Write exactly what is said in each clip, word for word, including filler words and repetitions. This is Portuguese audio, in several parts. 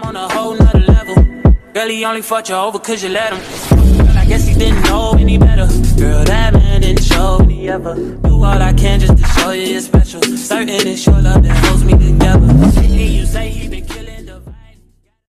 on a whole nother level. Girl, he only fucked you over cause you let him. Girl, I guess he didn't know any better. Girl, that man didn't show me ever. Do all I can just to show you you're special. Certain it's your love that holds me together. And you say he been killing the vibe.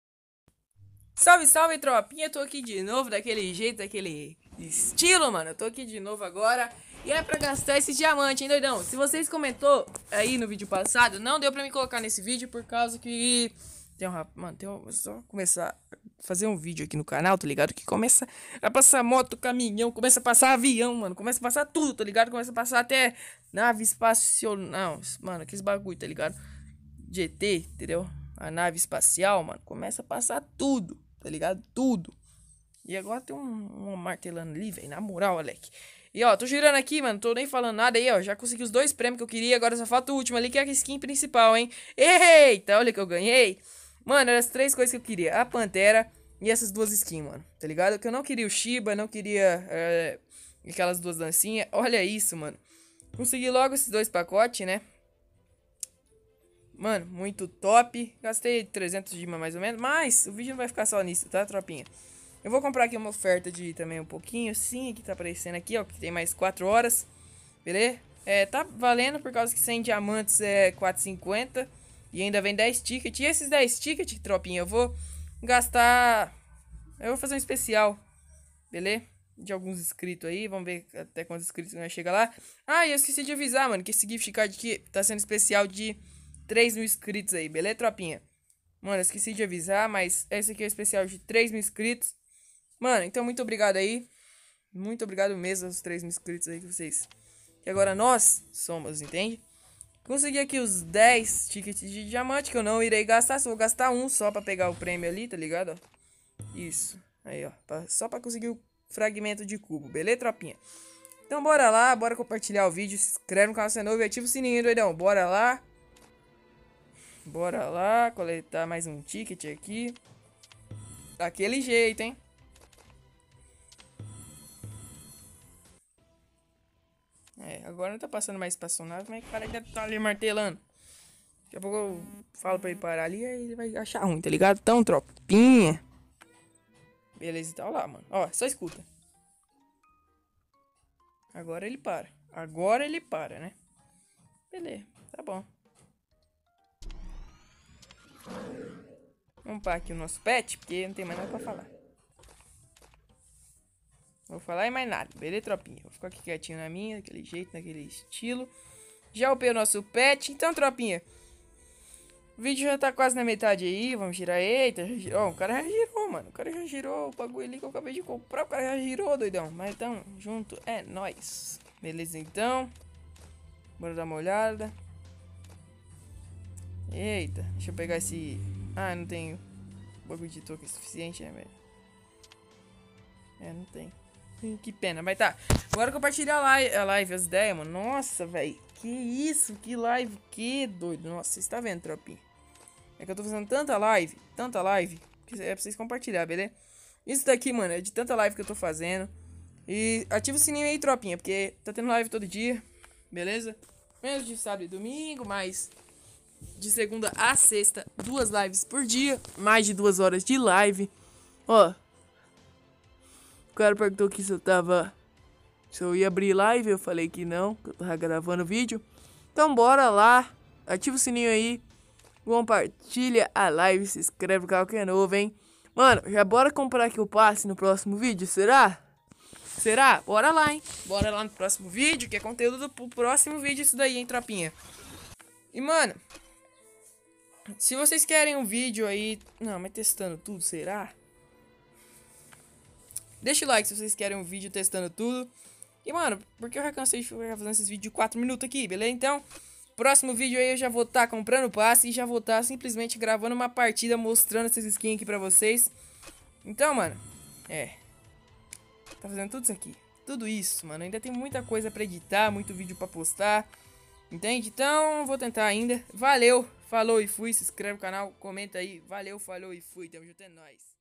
Salve, salve, tropinha. Tô aqui de novo, daquele jeito, daquele estilo, mano. Eu tô aqui de novo agora. E é pra gastar esse diamante, hein, doidão? Se vocês comentou aí no vídeo passado, não deu pra me colocar nesse vídeo por causa que... Tem um rap... Mano, tem um... só começar a fazer um vídeo aqui no canal, tá ligado? Que começa a passar moto, caminhão, começa a passar avião, mano. Começa a passar tudo, tá ligado? Começa a passar até nave espacial... Não, mano, aqueles bagulho, tá ligado? G T, entendeu? A nave espacial, mano. Começa a passar tudo, tá ligado? Tudo. E agora tem um, um martelando ali, velho. Na moral, Alec. E ó, tô girando aqui, mano, tô nem falando nada aí, ó. Já consegui os dois prêmios que eu queria, agora só falta o último ali, que é a skin principal, hein. Eita, olha que eu ganhei. Mano, eram as três coisas que eu queria. A Pantera e essas duas skins, mano, tá ligado? Que eu não queria o Shiba, não queria é, aquelas duas dancinhas. Olha isso, mano. Consegui logo esses dois pacotes, né. Mano, muito top. Gastei trezentos dimas mais ou menos, mas o vídeo não vai ficar só nisso, tá, tropinha? Eu vou comprar aqui uma oferta de também um pouquinho, sim, que tá aparecendo aqui, ó, que tem mais quatro horas, beleza? É, tá valendo por causa que cem diamantes é quatrocentos e cinquenta e ainda vem dez tickets. E esses dez tickets, tropinha, eu vou gastar, eu vou fazer um especial, beleza? De alguns inscritos aí, vamos ver até quantos inscritos vai chegar lá. Ah, e eu esqueci de avisar, mano, que esse gift card aqui tá sendo especial de três mil inscritos aí, beleza, tropinha? Mano, eu esqueci de avisar, mas esse aqui é o especial de três mil inscritos. Mano, então muito obrigado aí. Muito obrigado mesmo aos três mil inscritos aí que vocês... Que agora nós somos, entende? Consegui aqui os dez tickets de diamante que eu não irei gastar. Só vou gastar um só pra pegar o prêmio ali, tá ligado? Ó. Isso. Aí, ó. Pra, só pra conseguir o fragmento de cubo. Beleza, tropinha? Então bora lá, bora compartilhar o vídeo. Se inscreve no canal se é novo e ativa o sininho, doidão. Bora lá. Bora lá, coletar mais um ticket aqui. Daquele jeito, hein? É, agora não tá passando mais espaçonave, mas o cara ainda tá ali martelando. Daqui a pouco eu falo pra ele parar ali, aí ele vai achar ruim, tá ligado? Então, tropinha. Beleza, tá lá, mano. Ó, só escuta. Agora ele para. Agora ele para, né? Beleza, tá bom. Vamos parar aqui o nosso pet, porque não tem mais nada pra falar. Vou falar e mais nada, beleza, tropinha? Vou ficar aqui quietinho na minha, daquele jeito, daquele estilo. Já upei o nosso pet. Então, tropinha, o vídeo já tá quase na metade aí. Vamos girar. Eita, já girou. Oh, o cara já girou, mano. O cara já girou o bagulho ali que eu acabei de comprar. O cara já girou, doidão. Mas então, junto é nóis. Beleza, então. Bora dar uma olhada. Eita, deixa eu pegar esse... Ah, não tenho bagulho de token suficiente, né, velho? É, não tem. Que pena, mas tá. Agora compartilhar a live, a live as ideias, mano. Nossa, velho. Que isso? Que live? Que doido. Nossa, vocês tá vendo, tropinha? É que eu tô fazendo tanta live, tanta live, que é pra vocês compartilhar, beleza? Isso daqui, mano, é de tanta live que eu tô fazendo. E ativa o sininho aí, tropinha, porque tá tendo live todo dia, beleza? Menos de sábado e domingo, mas de segunda a sexta, duas lives por dia. Mais de duas horas de live. Ó. O cara perguntou aqui se eu tava... Se eu ia abrir live, eu falei que não, que eu tava gravando vídeo. Então bora lá, ativa o sininho aí, compartilha a live, se inscreve no canal que é novo, hein. Mano, já bora comprar aqui o passe no próximo vídeo, será? Será? Bora lá, hein. Bora lá no próximo vídeo, que é conteúdo pro próximo vídeo isso daí, hein, tropinha. E, mano, se vocês querem um vídeo aí... Não, mas testando tudo, será? Deixa o like se vocês querem um vídeo testando tudo. E, mano, porque eu já cansei de ficar fazendo esses vídeos de quatro minutos aqui, beleza? Então, próximo vídeo aí eu já vou estar tá comprando o passe e já vou estar tá simplesmente gravando uma partida mostrando essas skins aqui pra vocês. Então, mano, é. Tá fazendo tudo isso aqui. Tudo isso, mano. Ainda tem muita coisa pra editar, muito vídeo pra postar. Entende? Então, vou tentar ainda. Valeu, falou e fui. Se inscreve no canal, comenta aí. Valeu, falou e fui. Tamo junto, é nóis.